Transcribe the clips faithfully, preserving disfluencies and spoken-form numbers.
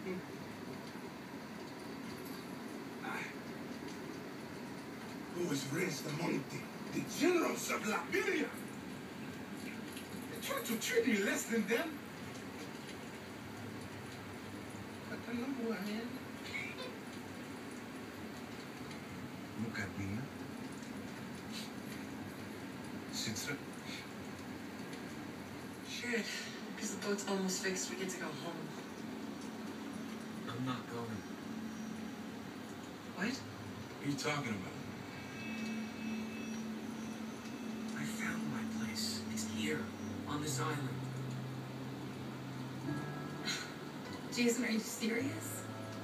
I always raised among the, the generals of Liberia. They tried to treat me less than them. But I know who I am. Look at me now. Sitsa. Shit. Because the boat's almost fixed, we get to go home. I'm not going. What? What are you talking about? I found my place. It's here, on this island. Jason, are you serious?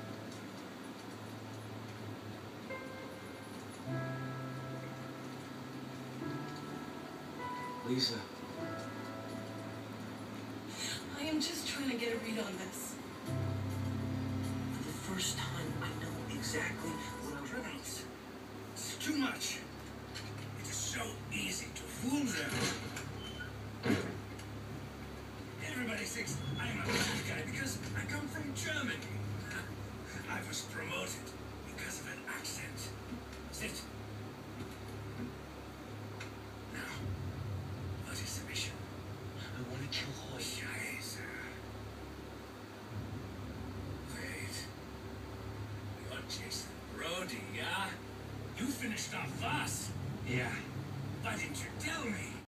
Lisa. I am just trying to get a read on this. For the first time, I know exactly what I'm doing. It's too much. It is so easy to fool them. Everybody thinks I'm a bad guy because I come from Germany. I was promoted because of an accent. That's it. Now, what is the mission? I want to kill Hoyt. Scheiße. Wait. You're Jason Brody, yeah? You finished off us. Yeah. Why didn't you tell me?